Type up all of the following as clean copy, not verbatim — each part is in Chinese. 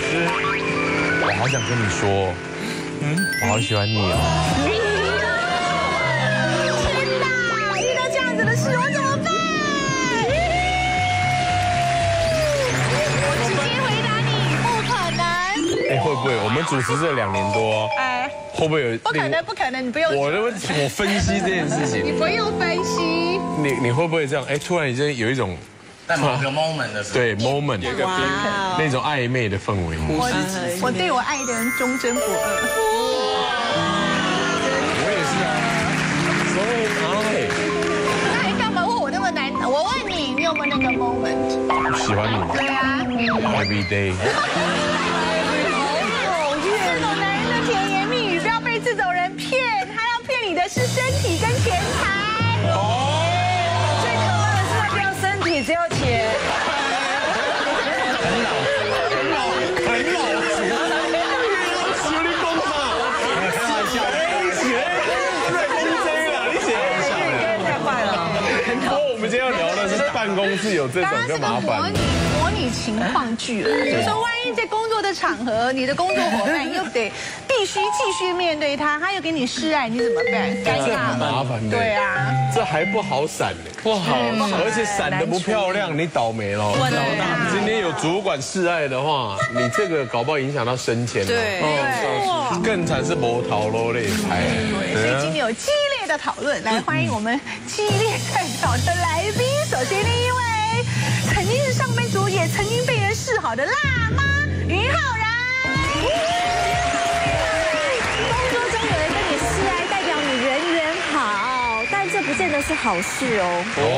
师，我好想跟你说，我好喜欢你哦。 天哪，遇到这样子的事，我怎么办？我直接回答你，不可能。 哎，会不会我们主持这2年多，会不会有？ 不可能，不可能，你不用。 我分析这件事情， 你不用分析。 你会不会这样？哎，突然间有一种。 在某个 moment 的时候， 对 moment 有一个那种暧昧的氛围。 我对我爱的人忠贞不二。 我也是啊，所以那你干嘛问我那么难？我问你，你有没有那个 moment？ 喜欢你。 对啊 ，every day。 这种男人的甜言蜜语，不要被这种人骗，他要骗你的是身体跟钱财。 只要钱， 很老实力工厂，开玩笑， 太坏了。 不过我们今天要聊的是办公室有这种就麻烦。 模拟情况剧了，就是说，万一在工作的场合，你的工作伙伴又得必须继续面对他，他又给你示爱，你怎么办？尴这尬很麻烦的。 对啊， 这还不好闪呢，不好，而且闪得不漂亮，你倒霉了。今天有主管示爱的话，你这个搞不好影响到升迁。 对， 更惨是磨头喽嘞， 所以今天有激烈的讨论，来欢迎我们激烈代表的来宾。首先第一位，曾经是上班族，也曾经被人示好的辣妈于浩然。 工作中有人跟你示爱，代表你人缘好，但这不见得是好事哦。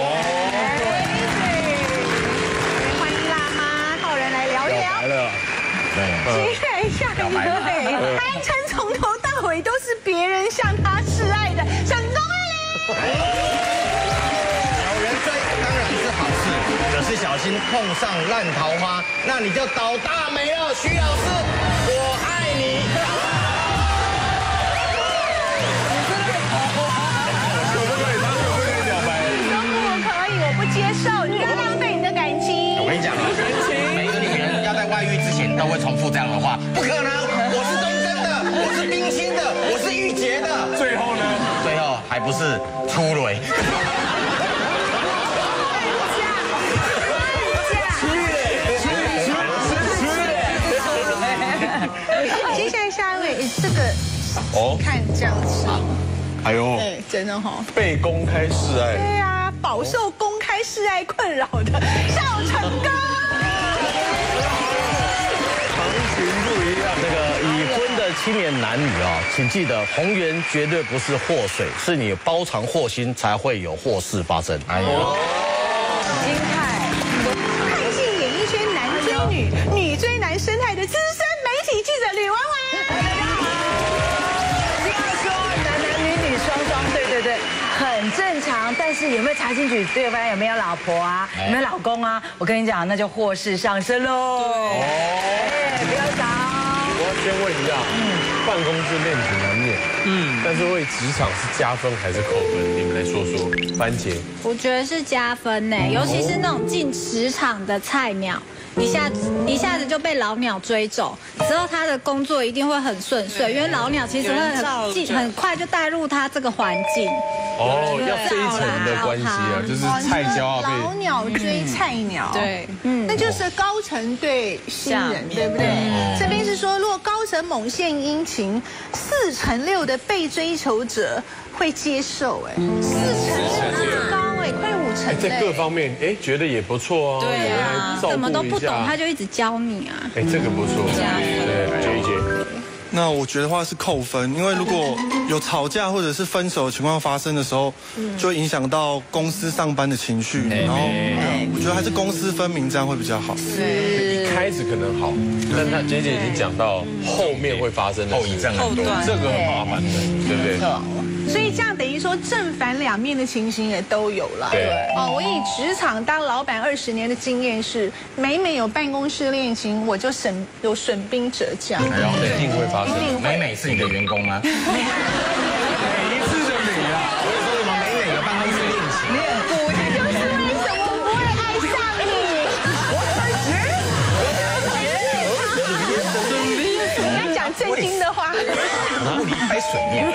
欢迎辣妈浩然来聊一聊。 来了， 接下一位，堪称从头到尾都是别人向他示爱的沈宗翰。 有人追当然是好事，可是小心碰上烂桃花，那你就倒大霉了。徐老师，我爱你。 可不可以？他可不可以表白？ 不可以，我不接受，你不要浪费你的感情。 我跟你讲啊，每个女人要在外遇之前都会重复这样的话，不可能，我是忠贞的，我是冰心的，我是御姐的。 最后呢？ 最后还不是出轨。 接下来下一位，这个看这样子， 哎呦， 真的哈， 被公开示爱。 对呀，饱受公开示爱困扰的少成哥。 行情不一样。 这个已婚的青年男女啊，请记得红颜绝对不是祸水，是你包藏祸心才会有祸事发生。哎呦， 金泰，看尽演艺圈男追女、女追男生态的资深媒体记者吕婉婉。 这样说男女双双，对，很正常。但是有没有查清楚对方有没有老婆啊，有没有老公啊？我跟你讲，那就祸事上身喽。对，不要找。 我要先问一下，办公室恋情难免，但是为职场是加分还是扣分？你们来说说。番茄， 我觉得是加分呢，尤其是那种进职场的菜鸟，一下子就被老鸟追走，之后他的工作一定会很顺遂，因为老鸟其实会很快就带入他这个环境。 哦，要这一层的关系啊，就是菜椒啊， 老鸟追菜鸟， 对， 那就是高层对新人，对不对？这边是说，如果高层猛献殷勤，4成6的被追求者会接受，哎，4成很高哎，快5成。 在各方面，哎，觉得也不错哦。 对啊，什么都不懂，他就一直教你啊。 哎，这个不错，对，J。 那我觉得话是扣分，因为如果有吵架或者是分手的情况发生的时候，就会影响到公司上班的情绪，然后我觉得还是公私分明，这样会比较好。 一开始可能好，但他姐已经讲到后面会发生的后遗症很多， 这个很麻烦的，对不对？ 所以这样等于说正反两面的情形也都有了。 对。 哦，我以职场当老板20年的经验是，每有办公室恋情，我就有损兵折将。 一定会发生。 美是你的员工吗？ 每一次的美啊， 我说什么美有办公室恋情？ 这就是为什么我不会爱上你。 听的话。 不离开水面。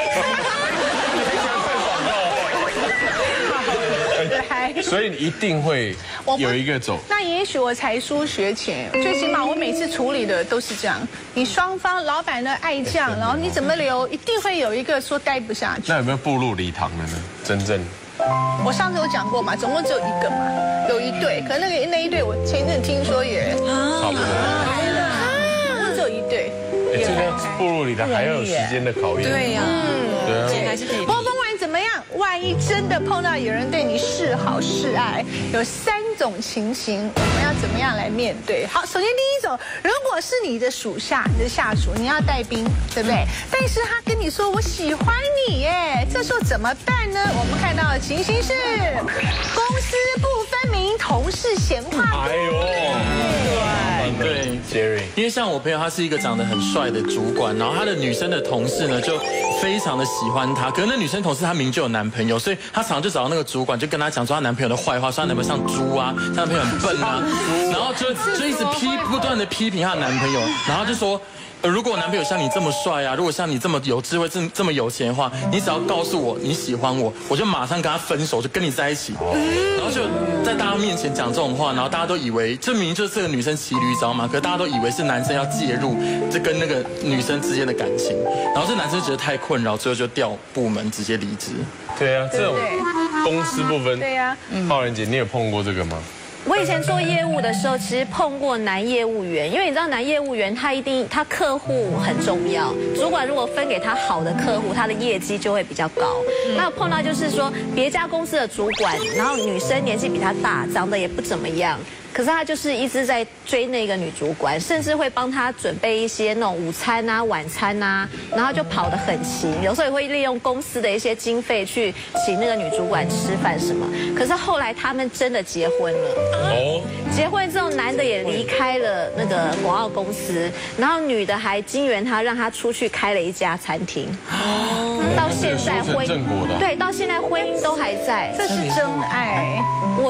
所以你一定会有一个走。 那也许我才疏学浅，最起码我每次处理的都是这样。你双方老板呢爱这样，然后你怎么留，一定会有一个说待不下去。 那有没有步入礼堂的呢？真正？ 我上次有讲过嘛，总共只有一个嘛，有一对，可是那一对我前一阵听说也差不多。 总共只有一对。 这个步入礼堂还要有时间的考验。 对呀， 对啊。 还是可以。 不管怎么样，万一真的碰到有人对你示好示爱，有3种情形，我们要怎么样来面对？好，首先第一种，如果是你的属下、你的下属，你要带兵，对不对？但是他跟你说我喜欢你耶，这时候怎么办呢？我们看到的情形是公私不分明，同事闲话。 哎呦， 对 ，Jerry， 因为像我朋友，他是一个长得很帅的主管，然后他的女生的同事呢就非常的喜欢他，可是那女生同事她明明就有男朋友，所以她常常就找到那个主管，就跟他讲说她男朋友的坏话，说她男朋友像猪啊，她男朋友很笨啊，然后就一直不断的批评她的男朋友，然后就说。如果我男朋友像你这么帅啊，如果像你这么有智慧、这么有钱的话，你只要告诉我你喜欢我，我就马上跟他分手，就跟你在一起。然后就在大家面前讲这种话，然后大家都以为这明明就是这个女生骑驴找马，可是大家都以为是男生要介入这跟那个女生之间的感情，然后这男生觉得太困扰，最后就调部门直接离职。 对啊，这种公私不分。 对呀， 浩然姐，你有碰过这个吗？ 我以前做业务的时候，其实碰过男业务员，因为你知道男业务员他客户很重要，主管如果分给他好的客户，他的业绩就会比较高。那有碰到就是说别家公司的主管，然后女生年纪比他大，长得也不怎么样。可是他就是一直在追那个女主管，甚至会帮她准备一些那种午餐啊、晚餐啊，然后就跑得很勤，有时候也会利用公司的一些经费去请那个女主管吃饭什么。可是后来他们真的结婚了，哦，结婚之后男的也离开了那个广告公司，然后女的还金援他，让他出去开了一家餐厅，哦，到现在婚对，到现在婚姻都还在， 这是真爱。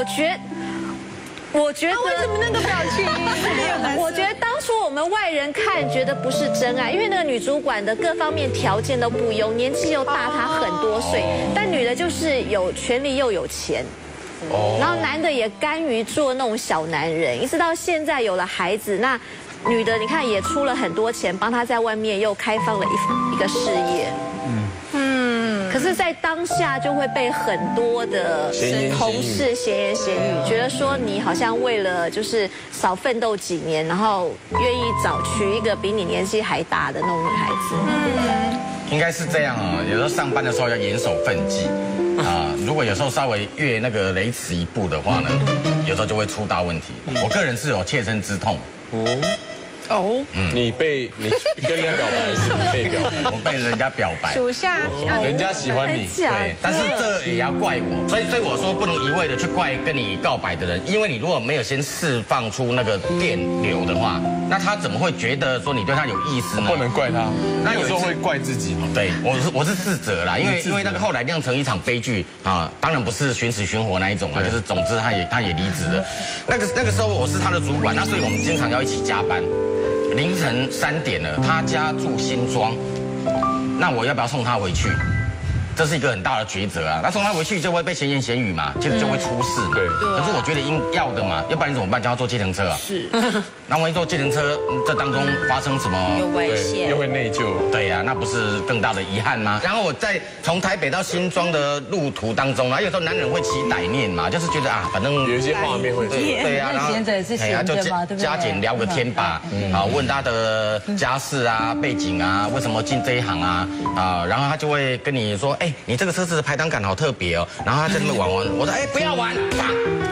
我觉得为什么那个表情？ 我觉得当初我们外人看觉得不是真爱，因为那个女主管的各方面条件都不优，年纪又大她很多岁，但女的就是有权利又有钱，然后男的也甘于做那种小男人，一直到现在有了孩子，那女的你看也出了很多钱，帮他在外面又开放了一个事业。可是，在当下就会被很多的同事闲言闲语，觉得说你好像为了就是少奋斗几年，然后愿意娶一个比你年纪还大的那种女孩子。 应该是这样啊，有时候上班的时候要严守分际啊，如果有时候稍微越那个雷池一步的话呢，有时候就会出大问题。我个人是有切身之痛。 哦， 你跟人家表白是你被表白， 我被人家表白， 属下人家喜欢你， 对，但是这也要怪我，所以我说不能一味的去怪跟你告白的人，因为你如果没有先释放出那个电流的话，那他怎么会觉得说你对他有意思呢？ 不能怪他，那有时候会怪自己。 对，我是自责啦，因为那个后来酿成一场悲剧啊，当然不是寻死寻活那一种啊，就是总之他也离职了。那个时候我是他的主管，那所以我们经常要一起加班。凌晨3点了，他家住新庄，那我要不要送他回去？这是一个很大的抉择啊。那送他回去就会被闲言闲语嘛，就会出事嘛。对。可是我觉得要的嘛，要不然你怎么办？就要坐计程车啊。是。那万一坐计程车，这当中发生什么？ 有危险。 又会内疚。 对呀，那不是更大的遗憾吗？然后我在从台北到新庄的路途当中啊，有时候男人会起歹念嘛，就是觉得啊，反正有一些画面会对呀，然后闲着也是闲着嘛，对不对？ 加减聊个天吧，啊，问他的家世啊、背景啊，为什么进这一行啊，然后他就会跟你说，哎，你这个车子的排挡杆好特别哦，然后他在那边玩，我说，哎，不要玩，然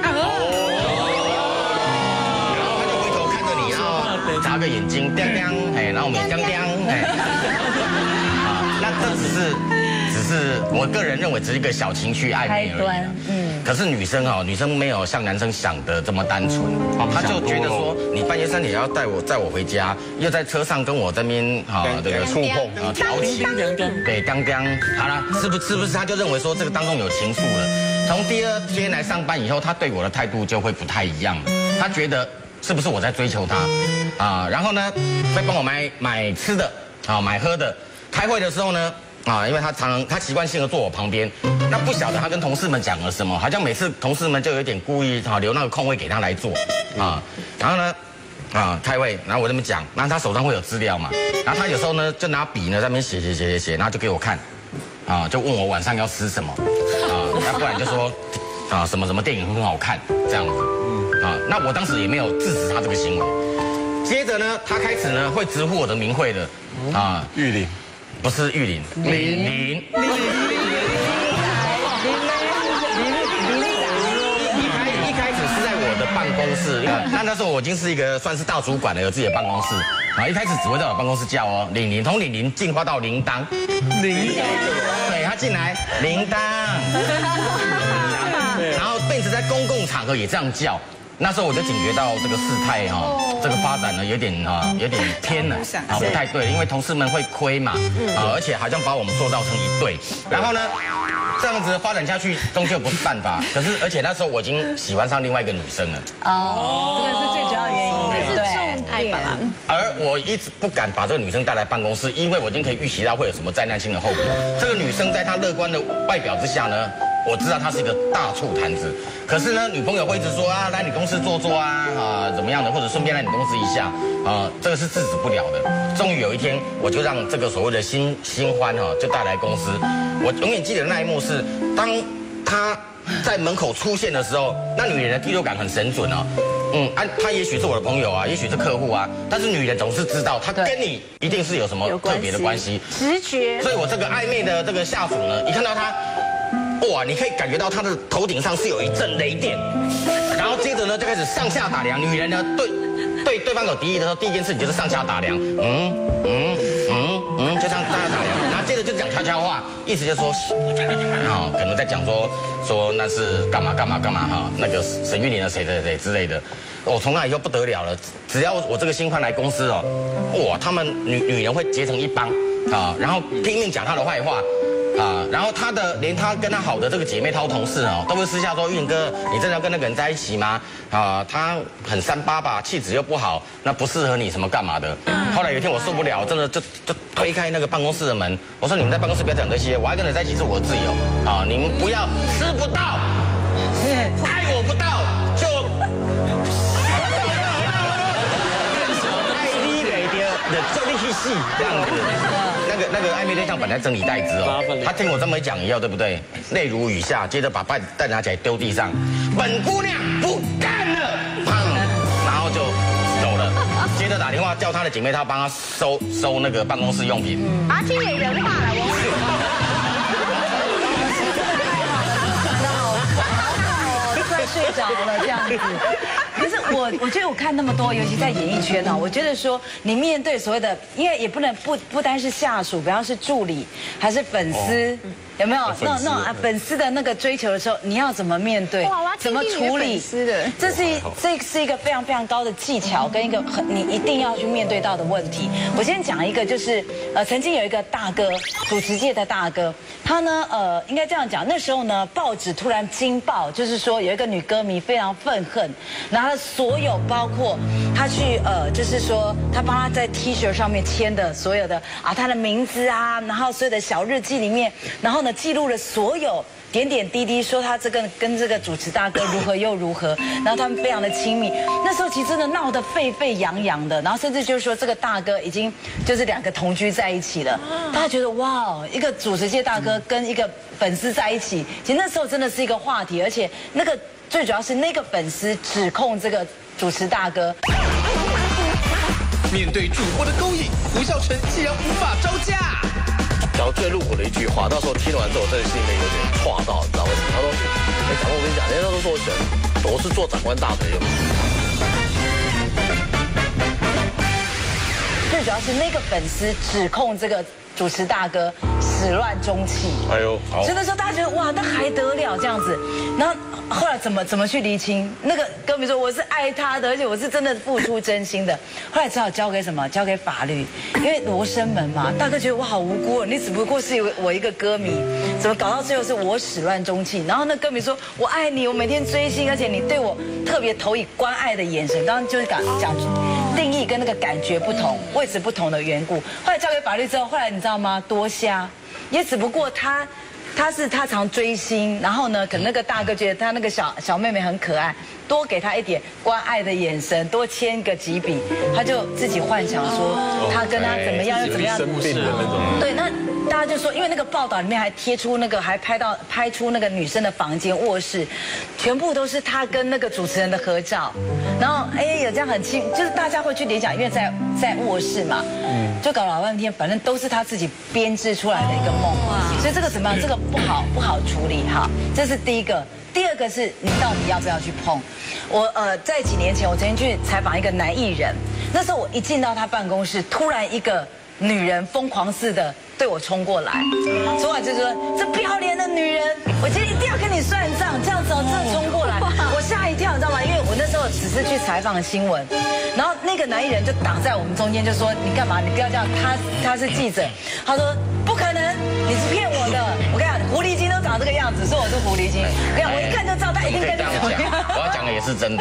后他就回头看着你，然后眨个眼睛，叮叮，哎，然后我们叮叮，哎，那这只是我个人认为只是一个小情绪暧昧而已。可是女生没有像男生想的这么单纯，她就觉得说你半夜3点要载我回家，又在车上跟我这边这个触碰调情，对，刚刚好了，是不是她就认为说这个当中有情愫了？从第2天来上班以后，她对我的态度就会不太一样了，她觉得是不是我在追求她啊？然后呢，会帮我买吃的。 买喝的。开会的时候呢，因为他习惯性的坐我旁边，那不晓得他跟同事们讲了什么，好像每次同事们就有点故意留那个空位给他来坐然后呢。开会，然后我这么讲，然后他手上会有资料嘛，然后他有时候呢就拿笔呢在那边写，然后就给我看，就问我晚上要吃什么，要不然就说什么电影很好看这样子，那我当时也没有制止他这个行为。接着呢，他开始呢会直呼我的名讳的， 玉林， 不是玉林，林。办公室，那时候我已经是一个算是大主管了，有自己的办公室。一开始只会在我办公室叫玲，从玲进化到铃铛，对他进来铃铛，然后变成在公共场合也这样叫。那时候我就警觉到这个事态这个发展呢有点偏了不太对，因为同事们会亏嘛而且好像把我们塑造成一对，然后呢这样子发展下去终究不是办法。可是而且那时候我已经喜欢上另外一个女生了这个是最主要原因， 对， 而我一直不敢把这个女生带来办公室，因为我已经可以预期到会有什么灾难性的后果。这个女生在她乐观的外表之下呢，我知道她是一个大醋坛子，可是呢，女朋友会一直说来你公司坐怎么样的，或者顺便来你公司一下这个是制止不了的。终于有一天，我就让这个所谓的新欢就带来公司。我永远记得那一幕是，当她在门口出现的时候，那女人的第六感很神准她也许是我的朋友也许是客户但是女人总是知道她跟你一定是有什么特别的关系， 直觉。 所以我这个暧昧的这个下属呢，一看到她，你可以感觉到她的头顶上是有一阵雷电，然后接着呢就开始上下打量。女人呢对对方有敌意的时候，第一件事情就是上下打量，就这样上下打量，然后接着就讲悄悄话，意思就是说可能在讲说那是干嘛那个沈玉琳的谁之类的。我从那以后不得了了，只要我这个新欢来公司他们女人会结成一帮然后拼命讲她的坏话然后连她跟她好的这个姐妹淘同事都会私下说，玉林哥，你真的要跟那个人在一起吗？他很388吧，气质又不好，那不适合你什么干嘛的。后来有一天我受不了，真的就推开那个办公室的门，我说你们在办公室不要讲这些，我爱跟人在一起是我的自由你们不要吃不到，爱我不到就爱你累的叫你去死这样子。那个暧昧对象本来整理袋子他听我这么一讲以后，对不对？泪如雨下，接着把袋拿起来丢地上，本姑娘不干了，然后就走了。接着打电话叫他的姐妹，她帮他收那个办公室用品。 听也人话了， 快睡着了这样子。可是我觉得我看那么多，尤其在演艺圈我觉得说你面对所谓的，因为也不能不单是下属，比方是助理还是粉丝。有没有那种粉丝的那个追求的时候，你要怎么面对？怎么处理？这是一个非常非常高的技巧，跟一个你一定要去面对到的问题。我先讲一个，就是曾经有一个大哥，主持界的大哥，他呢应该这样讲，那时候呢报纸突然惊爆，就是说有一个女歌迷非常愤恨，然后所有包括他去就是说他帮他在 T 恤上面签的所有的他的名字然后所有的小日记里面，然后呢记录了所有点点滴滴，说他这个跟这个主持大哥如何又如何，然后他们非常的亲密。那时候其实真的闹得沸沸扬扬的，然后甚至就是说这个大哥已经就是2个同居在一起了。大家觉得哇，一个主持界大哥跟一个粉丝在一起，其实那时候真的是一个话题，而且那个最主要是那个粉丝指控这个主持大哥。 面对主播的勾引，胡孝成竟然无法招架。 然后最露骨的一句话，那时候听完之后，我真的心里面有点挫到，你知道为什么？他说：“长官，我跟你讲，人家都说我喜欢，我是做长官大腿的。” 最主要是那个粉丝指控这个主持大哥始乱终弃。 哎呦，好！ 所以那时候大家觉得哇，那还得了这样子。然后后来怎么去厘清？那个歌迷说我是爱他的，而且我是真的付出真心的。后来只好交给什么？交给法律，因为罗生门嘛。大哥觉得我好无辜，你只不过是我一个歌迷，怎么搞到最后是我始乱终弃？然后那歌迷说我爱你，我每天追星，而且你对我特别投以关爱的眼神。当然就是讲定义跟那个感觉不同，位置不同的缘故。后来交给法律之后，后来你知道吗？多瞎，也只不过他常追星，然后呢，可能那个大哥觉得他那个小妹妹很可爱，多给他一点关爱的眼神，多牵个几笔，他就自己幻想说他跟他怎么样又怎么样。 生病的那种。 对，那大家就说，因为那个报道里面还贴出那个，还拍出那个女生的房间卧室，全部都是她跟那个主持人的合照，然后有这样很亲，就是大家会去联想，因为在卧室嘛，就搞老半天，反正都是她自己编织出来的一个梦，所以这个怎么样？这个不好处理哈，这是第一个。第二个是你到底要不要去碰？我在几年前我曾经去采访一个男艺人，那时候我一进到他办公室，突然一个女人疯狂似的对我冲过来，冲过来就说：“这不要脸的女人，我今天一定要跟你算账。”这样子真的冲过来，我吓一跳，你知道吗？因为我那时候只是去采访新闻，然后那个男艺人就挡在我们中间，就说：“你干嘛？你不要这样。”他是记者，他说：“不可能，你是骗我的。”我跟你讲，狐狸精都长这个样子，说我是狐狸精。我跟你讲，我一看就知道他一定跟你怎么样。 我要讲的也是真的。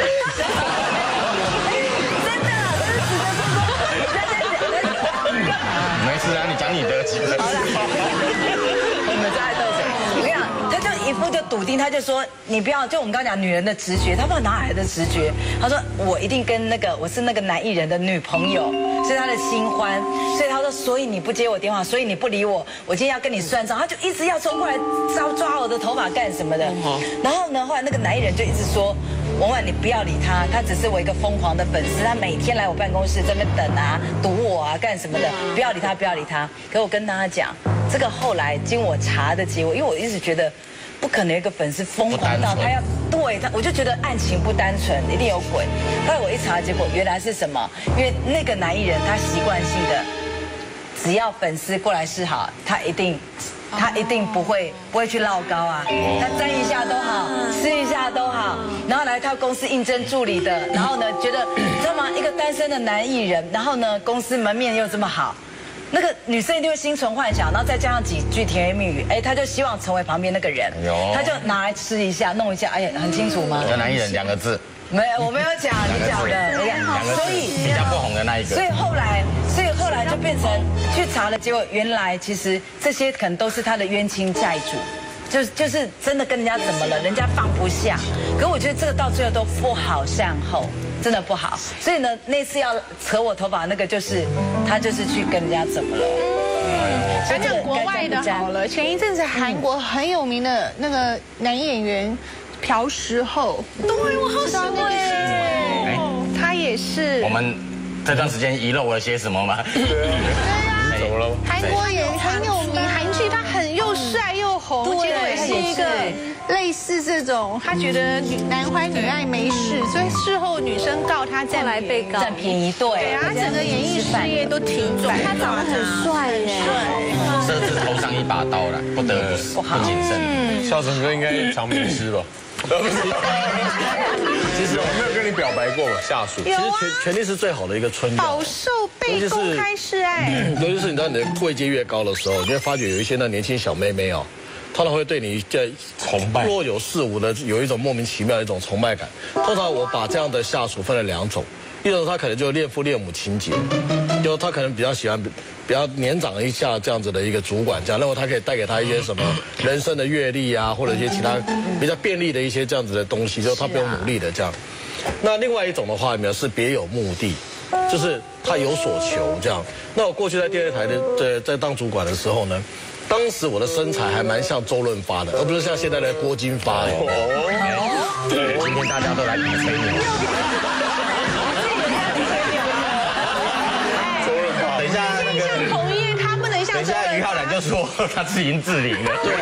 没事啊，你讲你的。 好了，我们在斗嘴。我跟你讲，他就一副就笃定，他就说你不要，就我们刚刚讲女人的直觉，他不知道哪来的直觉。他说我一定跟我是那个男艺人的女朋友，是他的新欢，所以他说，所以你不接我电话，所以你不理我，我今天要跟你算账，他就一直要冲过来抓我的头发干什么的。然后呢，后来那个男艺人就一直说。文婉，你不要理他，他只是我一个疯狂的粉丝，他每天来我办公室这边等啊、堵我啊、干什么的，不要理他，不要理他。可我跟大家讲，这个后来经我查的结果，因为我一直觉得不可能有一个粉丝疯狂到他要对他，我就觉得案情不单纯，一定有鬼。后来我一查结果，原来是什么？因为那个男艺人他习惯性的，只要粉丝过来示好，他一定不会去唠高啊，他沾一下都好，吃一下都好，然后来他公司应征助理的，然后呢觉得你知道吗？一个单身的男艺人，然后呢公司门面又这么好，那个女生一定会心存幻想，然后再加上几句甜言蜜语，他就希望成为旁边那个人，他就拿来吃一下弄一下，很清楚吗？ 男艺人2个字。 没有，我没有讲，你讲的， 所以比较不红的那一个。 所以后来就变成去查了，结果原来其实这些可能都是他的冤亲债主，就是真的跟人家怎么了，人家放不下。可我觉得这个到最后都不好善后，真的不好。所以呢，那次要扯我头发那个他就是去跟人家怎么了。 讲讲国外的好了，前一阵子韩国很有名的那个男演员。朴实厚，对我好喜欢他也是。 我们这段时间遗漏了些什么吗？ 对啊， 怎么了？ 韩国也很有名，韩剧他很又帅又红，结果也是一个类似这种，他觉得男欢女爱没事，所以事后女生告他再来被告占便宜，对啊，整个演艺事业都停转。 他长得很帅耶， 设置头上一把刀了，不得不谨慎。 孝成哥应该常迷失吧？其实我没有跟你表白过下属。 其实权力是最好的一个春药， 饱受被公开示爱。 尤其是你知道你的位阶越高的时候，你会发觉有一些那年轻小妹妹哦，通常会对你在崇拜， 若有似无的有一种莫名其妙的一种崇拜感。通常我把这样的下属分了2种，一种他可能就恋父恋母情节，就他可能比较喜欢比较年长一下这样子的一个主管，这样认为他可以带给他一些什么人生的阅历啊，或者一些其他比较便利的一些这样子的东西，就是他不用努力的这样。那另外一种的话呢是别有目的，就是他有所求这样。那我过去在电视台在当主管的时候呢，当时我的身材还蛮像周润发的，而不是像现在的郭金发。 对，今天大家都来比吹牛。等一下那个彭于晏他不能像。 等一下于浩然就说他自言自语了。对，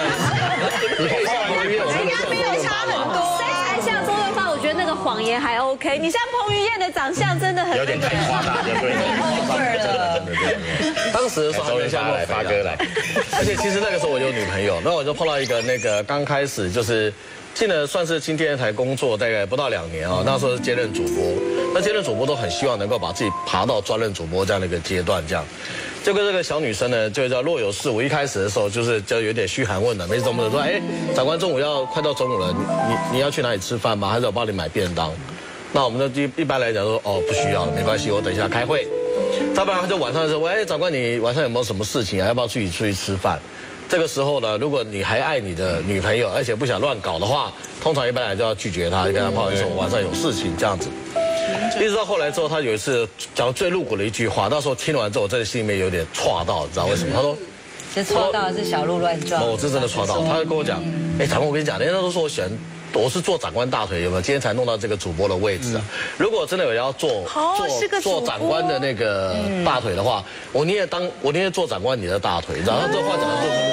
人家没有差很多。 身材像周润发，我觉得那个谎言还 OK。你像彭于晏的长相真的很有点太夸大，就对了。 当时的时候还没像发哥来， 而且其实那个时候我有女朋友，那我就碰到一个那个刚开始就是进了算是进电视台工作大概不到2年啊，那时候是接任主播，那接任主播都很希望能够把自己爬到专任主播这样的一个阶段，这样。这个小女生呢，就叫若有似无。一开始的时候就是就有点嘘寒问暖，没怎么的说，长官中午快到中午了，你要去哪里吃饭吗？还是我帮你买便当？ 那我们就一般来讲说，哦，不需要，没关系，我等一下开会。再不然他就晚上说，喂，长官，你晚上有没有什么事情啊？要不要出去吃饭？这个时候呢，如果你还爱你的女朋友，而且不想乱搞的话，通常一般来就要拒绝她，就跟她不好意思，我晚上有事情这样子。一直到后来之后，他有一次讲最露骨的一句话，那时候听完之后，我真的心里面有点挫到，你知道为什么？他说。 这戳到的是小鹿乱撞。 我这真的戳到，他就跟我讲，哎，长官，我跟你讲，人家都说我是做长官大腿，有没有？今天才弄到这个主播的位置啊。如果真的有要做长官的那个大腿的话，我宁愿做长官你的大腿，然后这话讲的这么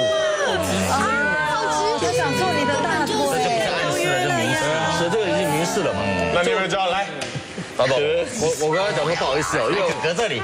就想做你的大腿， 这就不是暗示了，就明示了，是这个已经明示了嘛。 那你们就要来， 老总，我跟他讲说不好意思哦，因为哥这里，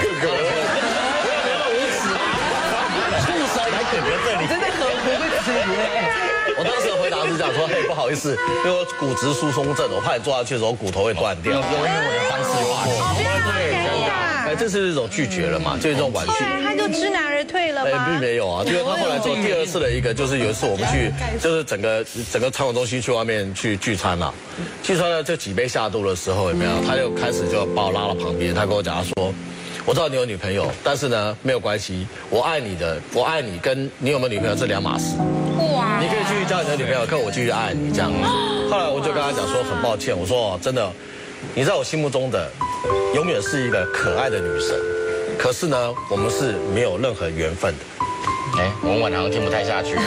真的很不会吃我当时的回答是这样说：嘿，不好意思，因为我骨质疏松症，我怕你坐下去的时候骨头会断掉。用我的方式对，这是一种拒绝了嘛，就是这种婉拒。 他就知难而退了吗？ 并没有啊，因为他后来做第二次的一个，就是有一次我们去，就是整个传统中心去外面去聚餐啦，聚餐呢就几杯下肚的时候有没有？他就开始就把我拉到旁边，他跟我讲，他说。我知道你有女朋友，但是呢没有关系，我爱你跟你有没有女朋友这两码事。哇！你可以继续交你的女朋友，可我继续爱你这样。后来我就跟他讲说很抱歉，我说真的，你在我心目中的永远是一个可爱的女神，可是呢我们是没有任何缘分的。 哎，我们晚上听不太下去。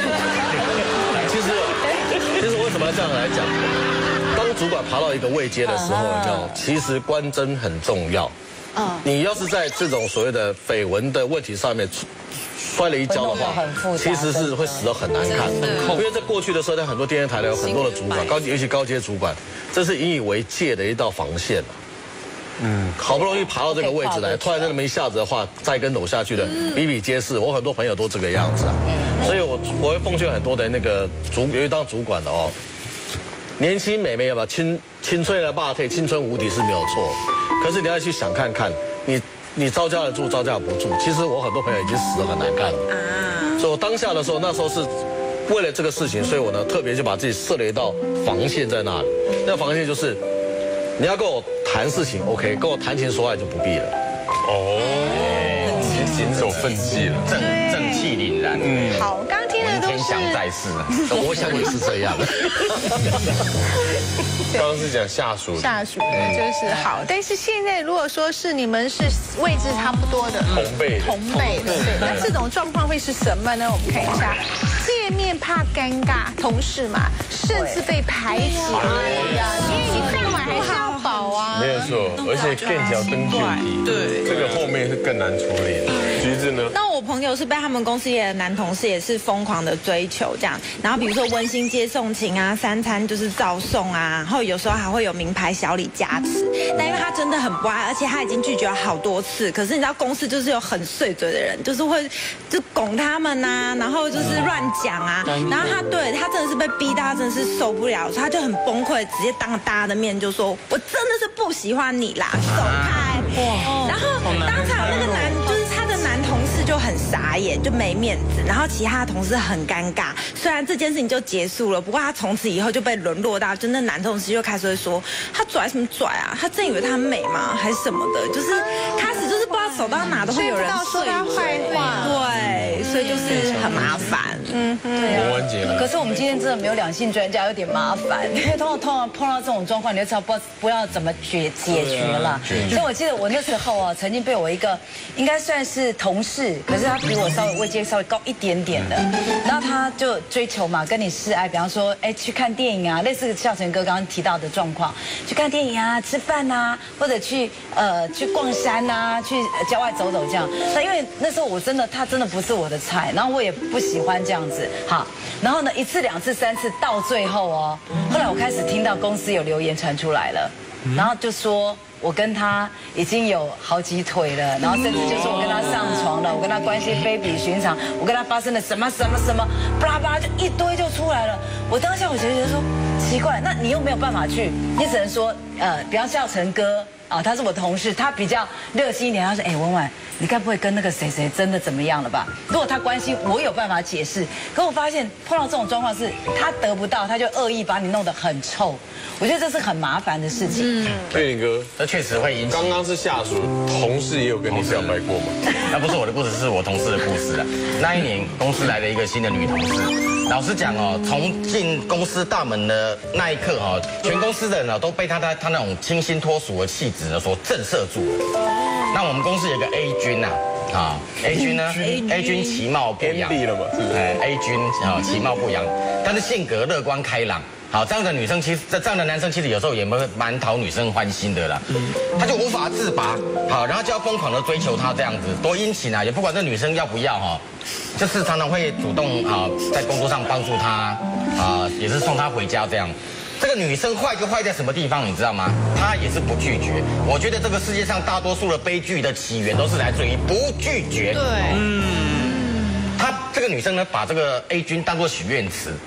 其实为什么要这样来讲？当主管爬到一个位阶的时候，有没有？其实官箴很重要。你要是在这种所谓的绯闻的问题上面摔了一跤的话，其实是会死得很难看。因为在过去的时候，在很多电视台呢有很多的主管，尤其高阶主管，这是引以为戒的一道防线。好不容易爬到这个位置来，突然那么一下子的话，再跟走下去的比比皆是。我很多朋友都这个样子啊，所以我会奉劝很多的那个尤其当主管的哦，年轻美眉吧，青春的霸退，青春无敌是没有错。可是你要去想看看，你招架得住，招架不住。其实我很多朋友已经死得很难看了。所以我当下的时候，那时候是为了这个事情，所以我呢特别就把自己设了一道防线在那里。那防线就是，你要跟我谈事情 OK， 跟我谈情说爱就不必了。 谨守分际了， 正气凛然。 好，刚刚听的都是。 天祥在世， 我想也是这样。 刚刚是讲下属就是好，但是现在如果说是你们是位置差不多的同辈的，对，那这种状况会是什么呢？我们看一下，见面怕尴尬，同事嘛，甚至被排挤。哎呀，因为你饭碗还是要饱啊。 没有错，而且更脚登就地，对，这个后面是更难处理。橘子呢？ 那我朋友是被他们公司里的男同事也是疯狂的追求这样，然后比如说温馨接送情啊，3餐就是照送啊，然后有时候还会有名牌小礼加持。但因为他真的很不爱，而且他已经拒绝了好多次，可是你知道公司就是有很碎嘴的人，就是会就拱他们呐，然后就是乱讲啊，然后他真的是被逼到他真的是受不了，所以他就很崩溃，直接当着大家的面就说：“我真的是不喜欢你啦，走开！”然后当场那个就是他的男同事就很傻眼，就没面子，然后其他的同事很尴尬。虽然这件事情就结束了，不过他从此以后就被沦落到，就那男同事就开始会说他拽什么拽啊，他真以为他美吗？还是什么的，就是开始就是不知道走到哪都会有人说他坏话， 对，所以就是很麻烦。 对啊。可是我们今天真的没有两性专家，有点麻烦，因为通常碰到这种状况，你就知道不要怎么解决了。所以我记得我那时候啊，曾经被我一个应该算是同事，可是他比我位阶稍微高一点点的，然后他就追求嘛，跟你示爱，比方说，哎，去看电影啊，类似孝成哥刚刚提到的状况，去看电影啊，吃饭啊，或者去逛山啊，去郊外走走这样。那因为那时候他真的不是我的菜，然后我也不喜欢这样子，好，然后呢1次2次3次到最后哦，后来我开始听到公司有留言传出来了，然后就说。我跟他已经有好几腿了，然后甚至就说我跟他上床了，我跟他关系非比寻常，我跟他发生了什么，巴拉巴拉就一堆就出来了。我当下我觉得说奇怪，那你又没有办法去，你只能说比方叫陈哥啊，他是我同事，他比较热心一点，他说，哎，文婉，你该不会跟那个谁谁真的怎么样了吧？如果他关心，我有办法解释。可我发现碰到这种状况是，他得不到，他就恶意把你弄得很臭。我觉得这是很麻烦的事情。 岳林哥， 这确实会引起。 刚刚是下属，同事也有跟你表白过吗？ 那不是我的故事，是我同事的故事啊。那一年公司来了一个新的女同事，老实讲哦，从进公司大门的那一刻哦，全公司的人哦都被她那种清新脱俗的气质呢所震慑住了。那我们公司有个 A 君呐，A 君呢 ，A 君其貌不扬了嘛，是不是 ？A 君其貌不扬，但是性格乐观开朗。好，这样的女生其实，这样的男生其实有时候也蛮讨女生欢心的啦。他就无法自拔，好，然后就要疯狂的追求她这样子，多殷勤啊！也不管这女生要不要哈，就是常常会主动在工作上帮助她也是送她回家这样。这个女生坏就坏在什么地方，你知道吗？她也是不拒绝。我觉得这个世界上大多数的悲剧的起源都是来自于不拒绝。 对， 她这个女生呢，把这个 A 君当作许愿池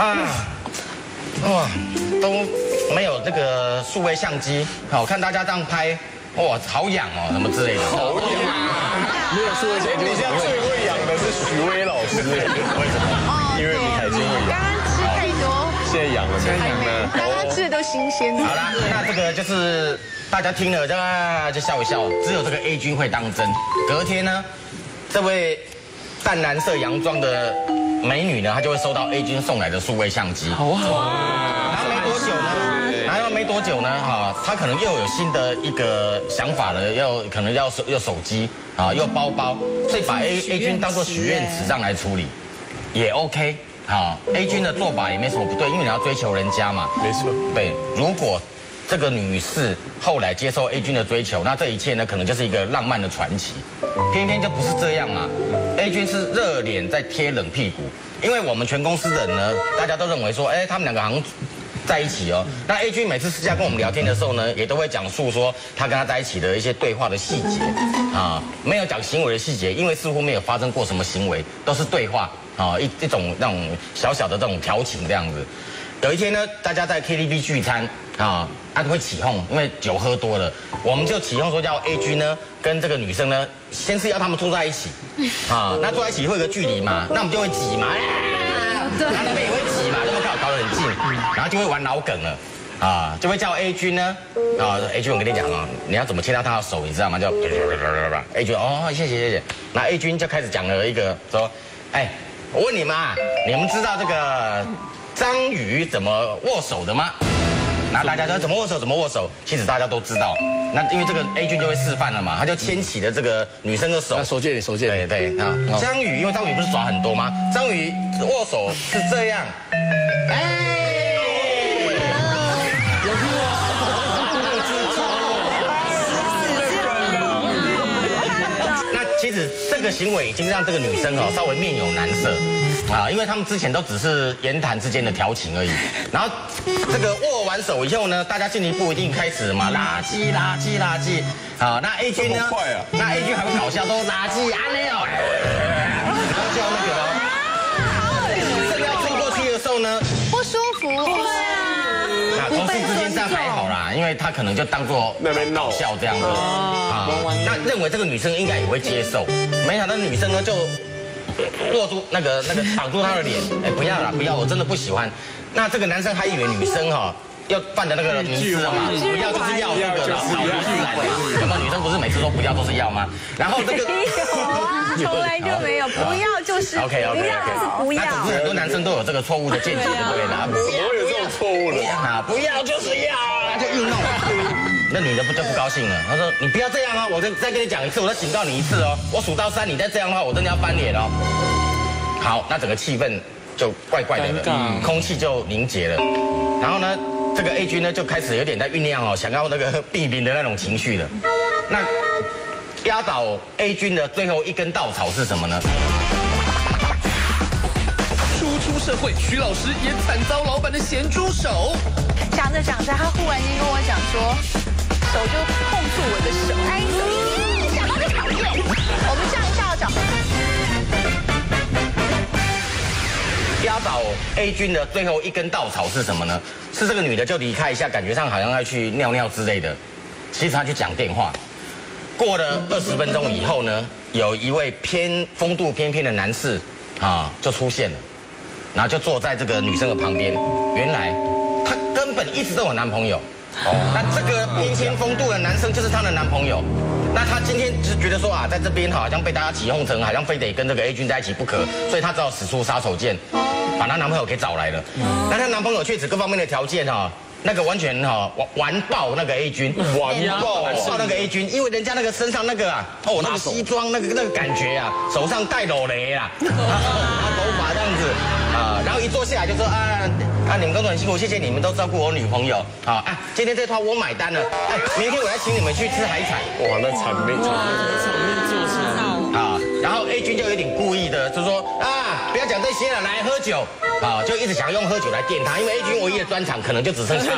哇，都没有这个数位相机，好看大家这样拍，哇，好痒哦，什么之类的。 好痒，没有数位相机。你现在最会养的是许巍老师，为什么？因为米凯金会养。 刚刚吃太多， 现在养了没？ 还没，刚刚吃的都新鲜。 好啦，那这个就是大家听了就笑一笑，只有这个 A 君会当真。隔天呢，这位淡蓝色洋装的美女呢，她就会收到 A 君送来的数位相机。好好。然后没多久呢，她可能又有新的一个想法了，可能要手机又包包，所以把 A 君当作许愿池这样来处理，也 OK。A 君的做法也没什么不对，因为你要追求人家嘛。 没错。 对，如果这个女士后来接受 A 君的追求，那这一切呢，可能就是一个浪漫的传奇。偏偏就不是这样嘛。A 君是热脸在贴冷屁股，因为我们全公司的人呢，大家都认为说，他们两个好像在一起哦。那 A 君每次私下跟我们聊天的时候呢，也都会讲述说他跟他在一起的一些对话的细节没有讲行为的细节，因为似乎没有发生过什么行为，都是对话一种那种小小的这种调情这样子。有一天呢，大家在 KTV 聚餐就会起哄，因为酒喝多了，我们就起哄说要 A 君呢跟这个女生呢，先是要他们坐在一起那坐在一起会有个距离嘛，那我们就会挤嘛，然后那边也会挤嘛，就会搞得很近，然后就会玩老梗了就会叫 A 君呢A 君我跟你讲你要怎么牵到他的手，你知道吗？就 A 君谢谢，那 A 君就开始讲了一个说，我问你们你们知道这个章鱼怎么握手的吗？然后大家说怎么握手，其实大家都知道。那因为这个 A 君就会示范了嘛，他就牵起了这个女生的手。 手借。 对章鱼，因为章鱼不是爪很多吗？章鱼握手是这样，那其实这个行为已经让这个女生稍微面有难色因为他们之前都只是言谈之间的调情而已。然后这个握完手以后呢，大家进一步一定开始嘛，垃圾。那 A 君呢？那 A 君还会搞笑，都垃圾然后叫那个正要冲过去的时候呢， 不舒服。 那同事之间这样还好啦，因为他可能就当作那边闹笑这样子那认为这个女生应该也会接受，没想到女生呢就握住那个挡住他的脸，不要啦，不要，我真的不喜欢。那这个男生还以为女生要犯的那个迷思了嘛，不要就是要这个老于自然有没有？女生不是每次说不要都是要吗？然后这个从来就没有，不要就是 OK， 不要就是不要。 那总之很多男生都有这个错误的见解，对不对的？ 我有这种错误的不要就是要就硬弄。那女的就不高兴了，她说你不要这样我再跟你讲一次，我再警告你一次我数到3，你再这样的话，我真的要翻脸好，那整个气氛就怪怪的了，空气就凝结了。然后呢，这个 A 君呢就开始有点在酝酿想要那个避名的那种情绪了。那压倒 A 君的最后一根稻草是什么呢？ 初出社会，徐老师也惨遭老板的咸猪手。 讲着讲着，他忽然间跟我讲说，手就碰触我的手，想到就讨厌。我们这样一下脚。 压倒 A 君的最后一根稻草是什么呢？是这个女的就离开一下，感觉上好像要去尿尿之类的，其实她去讲电话。过了20分钟以后呢，有一位风度翩翩的男士就出现了，然后就坐在这个女生的旁边。原来她根本一直都有男朋友。那这个翩翩风度的男生就是她的男朋友。那她今天就觉得说在这边好像被大家起哄成好像非得跟这个 A 君在一起不可，所以她只好使出杀手锏，把她男朋友给找来了。那她男朋友确实各方面的条件那个完全完爆那个 A 君，完爆那个 A 君，因为人家那个身上那个那个西装那个感觉手上戴裸雷头发这样子然后一坐下来就说你们工作很辛苦，谢谢你们都照顾我女朋友今天这套我买单了，明天我要请你们去吃海产。 哇，那场面做起来然后 A 君就有点故意的就说不要讲这些了，来喝酒就一直想用喝酒来电他，因为 A 君唯一的专长可能就只剩下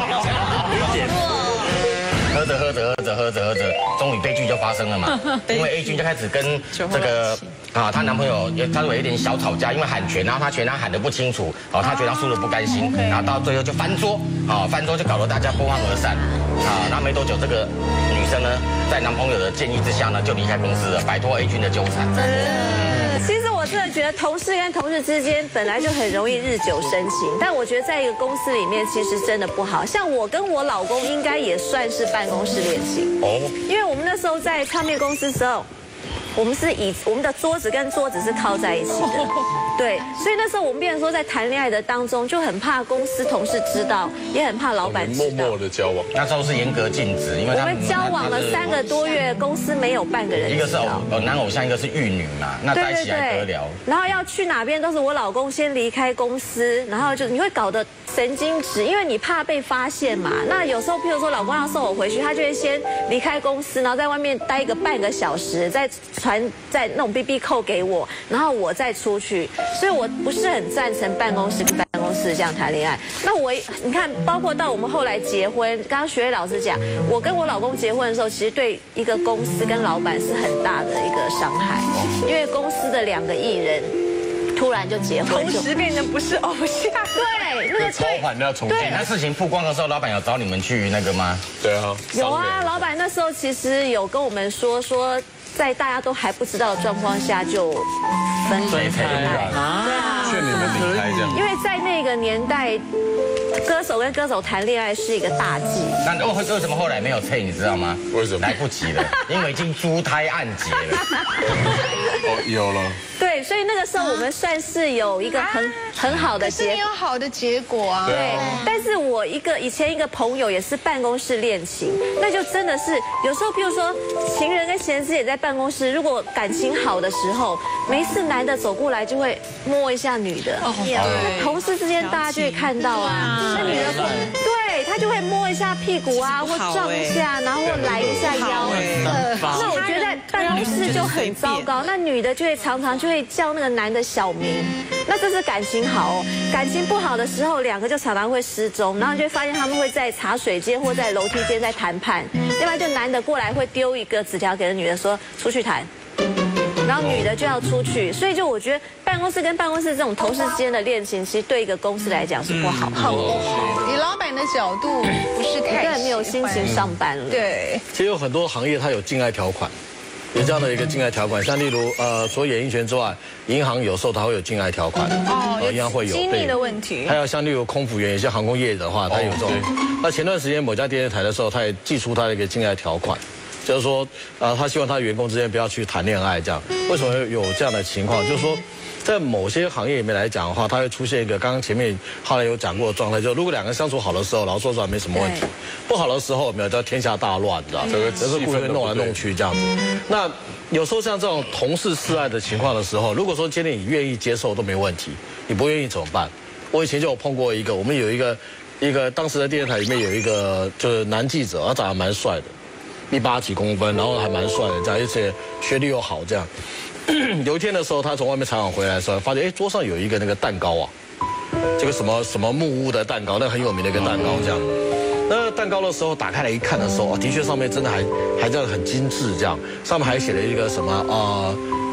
喝着，终于悲剧就发生了嘛。因为 A 君就开始跟这个她男朋友他有一点小吵架，因为喊拳，然后他拳喊得不清楚，他觉得他输得不甘心，然后到最后就翻桌，翻桌就搞得大家不欢而散。然后没多久，这个女生呢，在男朋友的建议之下呢，就离开公司了，摆脱 A 君的纠缠。 其实我真的觉得同事跟同事之间本来就很容易日久生情，但我觉得在一个公司里面其实真的不好。像我跟我老公应该也算是办公室恋情因为我们那时候在唱片公司的时候，我们是我们的桌子跟桌子是靠在一起的，对，所以那时候我们变成说在谈恋爱的当中就很怕公司同事知道，也很怕老板知道。 默默的交往， 那时候是严格禁止，因为我们交往了3个多月，公司没有半个人知道。 一个是男偶像，一个是玉女嘛，那在一起还得了？ 然后要去哪边都是我老公先离开公司，然后就你会搞得神经质，因为你怕被发现嘛。那有时候譬如说老公要送我回去，他就会先离开公司，然后在外面待个半个小时，再那种 BB 扣给我，然后我再出去。所以我不是很赞成办公室跟办公室这样谈恋爱。那你看，包括到我们后来结婚，刚刚学妹老师讲，我跟我老公结婚的时候，其实对一个公司跟老板是很大的一个伤害，因为公司的2个艺人突然就结婚， 同时变成不是偶像。 对，那个超凡要重建。 那事情曝光的时候，老板有找你们去那个吗？ 对啊， 有啊，老板那时候其实有跟我们说，在大家都还不知道的状况下就分开， 劝你们离开这样。 因为在那个年代，歌手跟歌手谈恋爱是一个大忌。 那为什么后来没有退，你知道吗？ 为什么？ 来不及了，因为已经珠胎暗结了。 有了。 对，所以那个时候我们算是有一个很好的结果， 可是你有好的结果啊。 对，但是我以前一个朋友也是办公室恋情，那就真的是有时候，譬如说情人跟情人之间也在办公室，如果感情好的时候，没事男的走过来就会摸一下女的，同事之间大家就会看到那女的对他就会摸一下屁股或撞一下，然后来一下腰。那我觉得在办公室就很糟糕，那女的就会常常就会叫那个男的小名，那这是感情好感情不好的时候，2个就常常会失踪，然后你就会发现他们会在茶水间或在楼梯间在谈判，要不然就男的过来会丢一个纸条给女的说出去谈，然后女的就要出去，所以就我觉得办公室跟办公室这种同事之间的恋情，其实对一个公司来讲是不好，很不好。 以老板的角度不是太根本没有心情上班了。 对， 其实有很多行业它有禁爱条款。有这样的一个禁爱条款，像例如除了演艺圈之外，银行有时候它会有禁爱条款，银行会有机密的问题。 还有像例如空服员，有些航空业的话，它有这种。那前段时间某家电视台的时候，他也寄出他的一个禁爱条款，就是说他希望他员工之间不要去谈恋爱这样。为什么有这样的情况？就是说，在某些行业里面来讲的话，它会出现一个刚刚前面后来有讲过的状态，就如果2个相处好的时候，然后说出来没什么问题；不好的时候，没有叫天下大乱，你知道？这个故意弄来弄去这样子。那有时候像这种同事示爱的情况的时候，如果说今天你愿意接受都没问题，你不愿意怎么办？我以前就有碰过我们有一个当时的电视台里面有一个就是男记者，他长得蛮帅的，180几公分，然后还蛮帅的这样，而且学历又好这样。有一天的时候，他从外面采访回来的时候，发现桌上有一个那个蛋糕这个什么木屋的蛋糕，那很有名的一个蛋糕这样。那蛋糕的时候打开来一看的时候，的确上面真的还这样很精致这样，上面还写了一个什么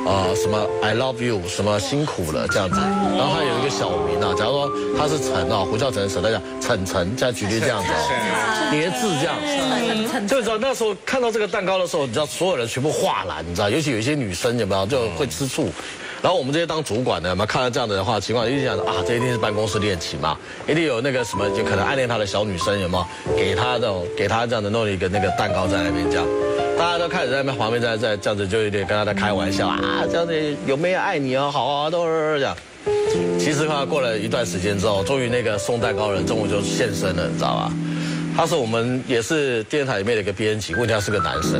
什么 I love you 什么辛苦了这样子，然后他有一个小名啊，假如说他是陈啊，胡孝成陈，他讲陈，再举例这样子，叠字这样，就你知道那时候看到这个蛋糕的时候，你知道所有人全部哗然，你知道，尤其有一些女生有没有就会吃醋。然后我们这些当主管的，有没有看到这样的话情况，一定想啊，这一定是办公室恋情嘛，一定有那个什么，就可能暗恋他的小女生有没有给他这样的弄了一个那个蛋糕在那边这样，大家都开始在那边旁边在这样子就有点跟他在开玩笑啊，这样子有没有爱你啊，好啊，都这样。其实过了一段时间之后，终于那个送蛋糕的人中午就现身了，你知道吧？他是我们也是电视台里面的一个编辑，问题他是个男生。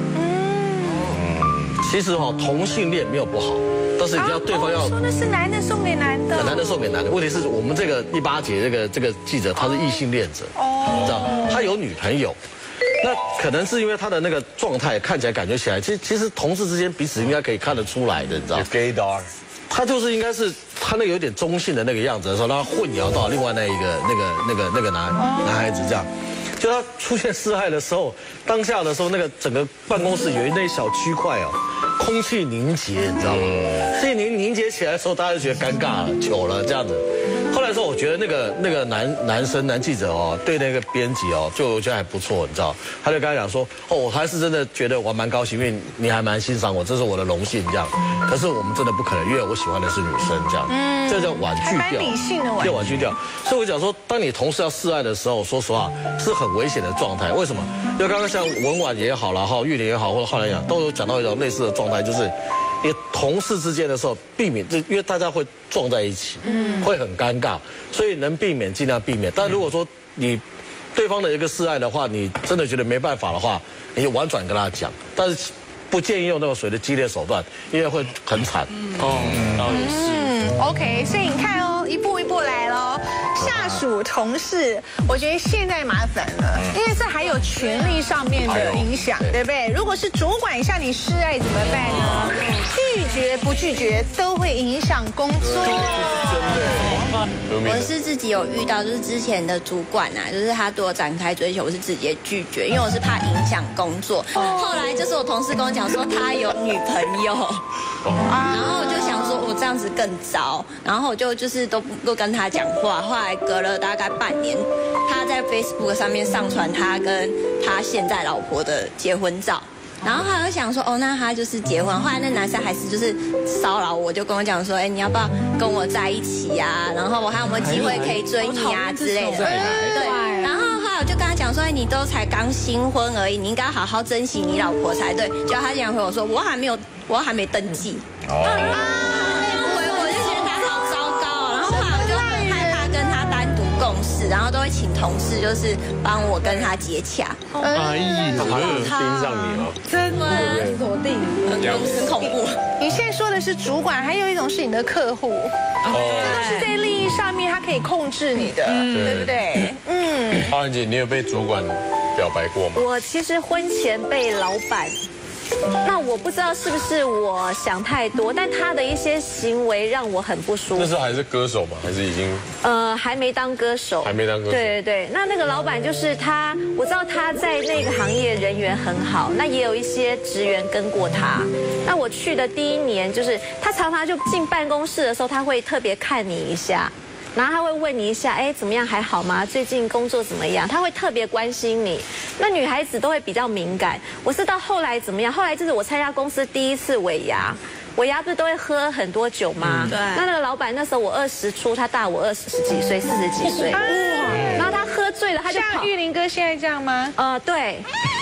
其实同性恋没有不好。但是你要对方要说的是男的送给男的， 男的送给男的。问题是我们这个18节这个记者他是异性恋者，你知道，他有女朋友，那可能是因为他的那个状态看起来感觉起来，其实同事之间彼此应该可以看得出来的，你知道。 gaydar， 他就是应该是他那个有点中性的那个样子的时候，让他混淆到另外那个男孩子这样。就他出现示爱的时候，当下的时候，那个整个办公室有一那小区块哦，空气凝结，你知道吗？所以凝结起来的时候，大家就觉得尴尬了，糗了这样子。后来说，我觉得那个男记者哦，对那个编辑哦，就我觉得还不错，你知道，他就跟他讲说，我还是真的觉得我蛮高兴，因为你还蛮欣赏我，这是我的荣幸这样。可是我们真的不可能，因为我喜欢的是女生这样，这叫婉拒掉， 理性的叫婉拒掉。所以我讲说，当你同事要示爱的时候，说实话是很危险的状态。为什么？因为刚刚像文婉也好了哈，玉玲也好，或者后来讲都有讲到一种类似的状态，就是你同事之间的时候避免，因为大家会撞在一起，会很尴尬，所以能避免尽量避免。但如果说你对方的一个示爱的话，你真的觉得没办法的话，你就婉转跟他讲，但是不建议用那种所谓的激烈手段，因为会很惨。 OK， 所以你看哦，一步一步来咯。下属、同事，我觉得现在麻烦了，因为这还有权力上面的影响，对不对？如果是主管向你示爱怎么办呢？拒绝不拒绝都会影响工作。 我是自己有遇到，就是之前的主管啊，就是他对我展开追求，我是直接拒绝，因为我是怕影响工作。后来就是我同事跟我讲说他有女朋友，然后我就想说我这样子更糟，然后我就是都不跟他讲话。后来隔了大概半年，他在 Facebook 上面上传他跟他现在老婆的结婚照。然后他就想说，那他就是结婚。后来那男生还是就是骚扰我，就跟我讲说，你要不要跟我在一起啊？然后我还有没有机会可以追你啊之类的。对。然后后来我就跟他讲说，你都才刚新婚而已，你应该好好珍惜你老婆才对。结果他竟然回我说，我还没登记。然后都会请同事，就是帮我跟他接洽。 哎呀，盯上你了， 真的锁定，很恐怖。 你现在说的是主管，还有一种是你的客户，这都是在利益上面他可以控制你的，对不对？ 花兰姐，你有被主管表白过吗？ 我其实婚前被老板。那我不知道是不是我想太多，但他的一些行为让我很不舒服。 那时候还是歌手吗？还是已经？ 还没当歌手。 还没当歌手。 对。那个老板就是他，我知道他在那个行业人缘很好，那也有一些职员跟过他。那我去的第1年，就是他常常就进办公室的时候，他会特别看你一下。然后他会问你一下，怎么样，还好吗？最近工作怎么样？他会特别关心你。那女孩子都会比较敏感。我是到后来怎么样？后来就是我参加公司第1次尾牙，尾牙不是都会喝很多酒吗？对。那个老板那时候我20出，他大我20几岁，40几岁。然后他喝醉了，他就像玉林哥现在这样吗？ 对。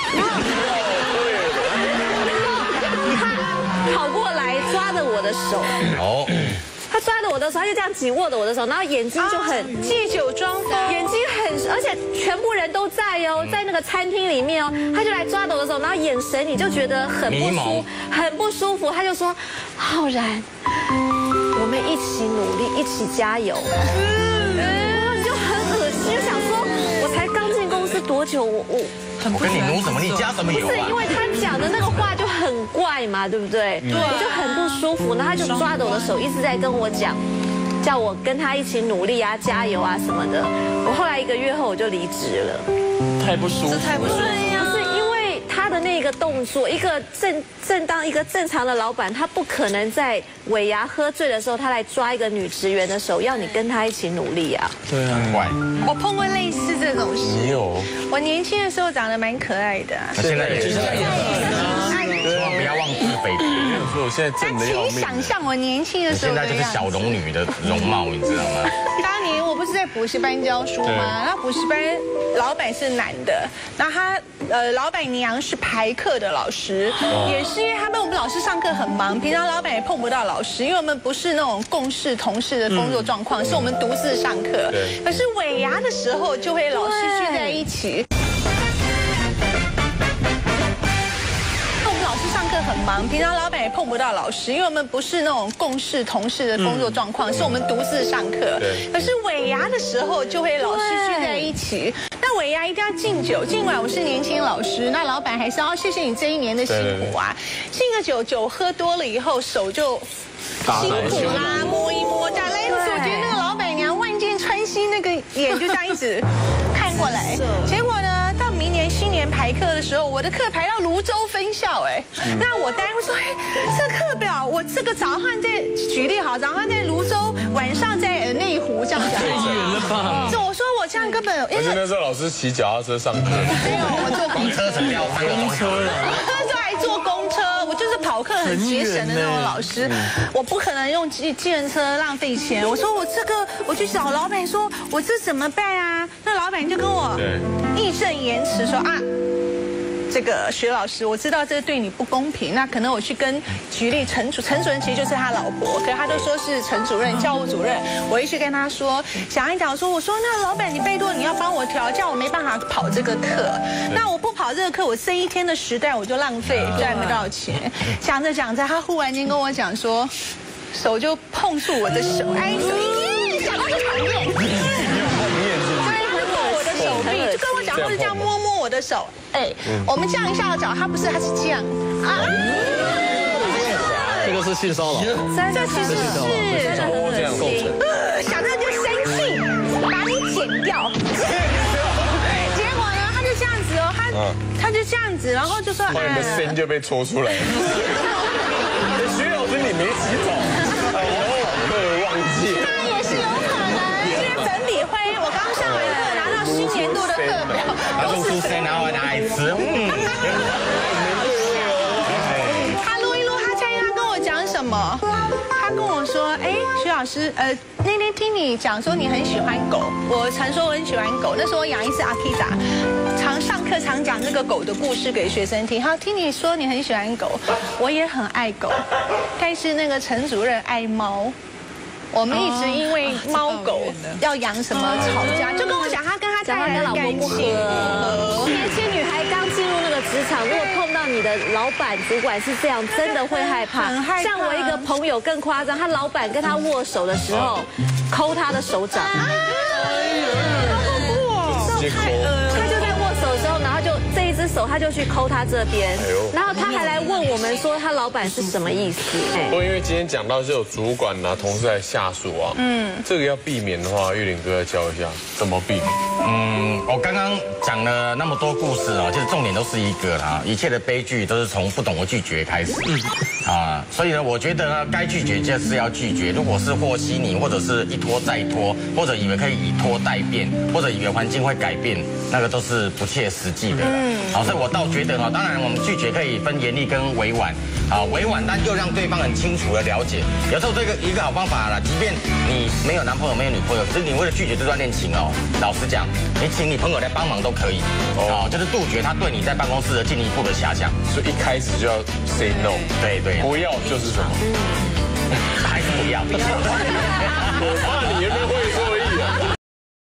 他跑过来抓着我的手。他抓着我的手，他就这样紧握着我的手，然后眼睛就很借酒装疯， 眼睛很，而且全部人都在哦，在那个餐厅里面哦，他就来抓着我的手，然后眼神你就觉得很不舒服，他就说：“浩然，我们一起努力，一起加油。”你就很恶心，就想说，我才刚进公司多久，我跟你努什么？你加什么油啊？ 不是，因为他讲的那个话就很怪嘛，对不对？对，我就很不舒服，然后他就抓着我的手，一直在跟我讲，叫我跟他一起努力啊，加油啊什么的。我后来1个月后我就离职了， 太不舒服了。 不是因为他的的那个动作，一个当一个正常的老板，他不可能在尾牙喝醉的时候，他来抓一个女职员的手，要你跟他一起努力啊。 对啊， 我碰过类似这种事。 你有？ 我年轻的时候长得蛮可爱的。 现在也是，千万不要忘记北平。 所以我现在正的要命。 请想象我年轻的时候现在就是小龙女的容貌，你知道吗？ 当年我不是在补习班教书吗？然后补习班老板是男的，然后他老板娘是排课的老师，也是因为我们老师上课很忙，平常老板也碰不到老师，因为我们不是那种共事同事的工作状况，是我们独自上课。可是尾牙的时候就会老师聚在一起。老师上课很忙，平常老板也碰不到老师，因为我们不是那种共事同事的工作状况，是我们独自上课。可是尾牙的时候就会老师聚在一起，那尾牙一定要敬酒，尽管我是年轻老师，那老板还是要谢谢你这一年的辛苦啊。敬个酒，酒喝多了以后手就辛苦啦，摸一摸，再来一次。我觉得那个老板娘万箭穿心，那个眼就这样一直看过来，结果呢？明年新年排课的时候，我的课排到泸州分校，那我单位说，这课表我这个早上在举例好，早上在泸州，晚上在内湖这样讲， 太远了吧？ 我说我这样根本， 而且那时候老师骑脚踏车上课， 没有，我坐公车， 公车就还坐公车，我就是跑课很节省的那种老师，我不可能用计程车浪费钱。我说我这个，我去找老板说，我这怎么办啊？那老板就跟我义正言辞说啊，这个徐老师，我知道这对你不公平，那可能我去跟举例陈主任其实就是他老婆，可是他都说是陈主任教务主任，我会去跟他说，讲一讲说，我说那老板你拜托你要帮我调，这样我没办法跑这个课，那我不跑这个课，我这一天的时段我就浪费，赚不到钱。讲着讲着，他忽然间跟我讲说，手就碰触我的手，哎，想到就讨厌。就跟我讲话是这样摸摸我的手，我们降一下脚，他是这样啊， 这个是性骚扰， 这其实是这样构成， 想到就生气，把你剪掉。结果呢，他就这样子哦，他就这样子，然后就说， 后来你的声就被戳出来了。徐老师你没洗澡，我忘记。 那也是有可能，因为粉笔灰，我刚上完课拿到新年度的课表， 他录出声，然后拿来吃。 他录一录，他猜他跟我讲什么？他跟我说，徐老师，那天听你讲说你很喜欢狗，我常说我很喜欢狗，那时候我养一只阿基达，常上课常讲这个狗的故事给学生听。他听你说你很喜欢狗，我也很爱狗，但是那个陈主任爱猫。我们一直因为猫狗要养什么吵架，就跟我讲他跟他太太的感情。 年轻女孩刚进入那个职场，如果碰到你的老板、主管是这样，真的会害怕。像我一个朋友更夸张，他老板跟他握手的时候，抠他的手掌。他就在握手的时候，然后就这一只手他就去抠他这边，然后他还来问我们说他老板是什么意思。 不过因为今天讲到是有主管啊、同事还下属啊，这个要避免的话，玉林哥要教一下怎么避免。 我刚刚讲了那么多故事啊，其实重点都是一个啦，一切的悲剧都是从不懂得拒绝开始。所以呢，我觉得呢，该拒绝就是要拒绝。如果是和稀泥，或者是一拖再拖，或者以为可以以拖代变，或者以为环境会改变，那个都是不切实际的。所以我倒觉得当然我们拒绝可以分严厉跟委婉。委婉但又让对方很清楚的了解。有时候这个一个好方法啦，即便你没有男朋友没有女朋友，只是你为了拒绝这段恋情老实讲，你请你朋友来帮忙都可以。就是杜绝他对你在办公室的进一步的遐想。 所以一开始就要 say no。对，不要就是什么？ 还是不要。 我怕你